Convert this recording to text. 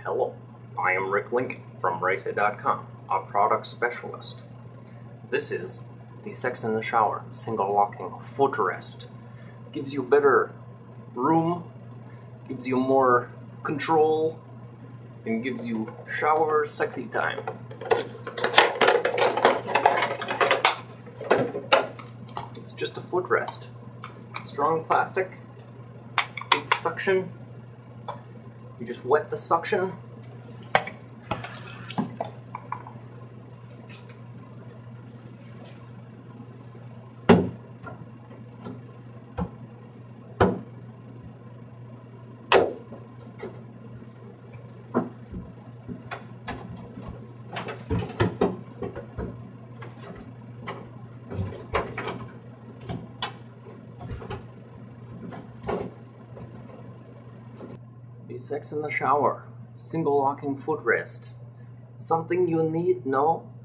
Hello, I am Rick Lincoln from Racer.com, a product specialist. This is the Sex in the Shower single locking footrest. Gives you better room, gives you more control, and gives you shower sexy time. It's just a footrest. Strong plastic, big suction. You just wet the suction. The Sex in the Shower single locking footrest. Something you need? No?